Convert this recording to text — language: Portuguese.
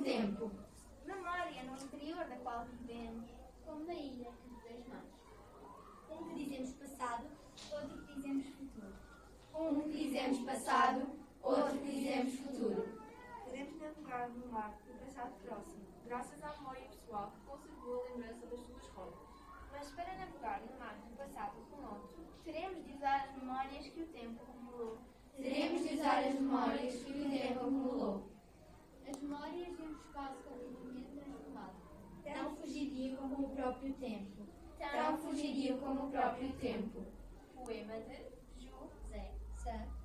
tempo. Memória no interior da qual vivemos, como na ilha entre as mãos. Um que dizemos passado, outro que dizemos futuro. Um que dizemos passado, outro que dizemos futuro. Podemos navegar no mar do passado próximo, graças à memória pessoal que conservou a lembrança das suas rotas. Mas para navegar no mar do passado remoto, teremos de usar as memórias que o tempo acumulou. Teremos de usar as memórias que o tempo acumulou. As memórias de um espaço completamente transformado. Tão fugidio como o próprio tempo. Tão fugidio como o próprio tempo. Poema de José.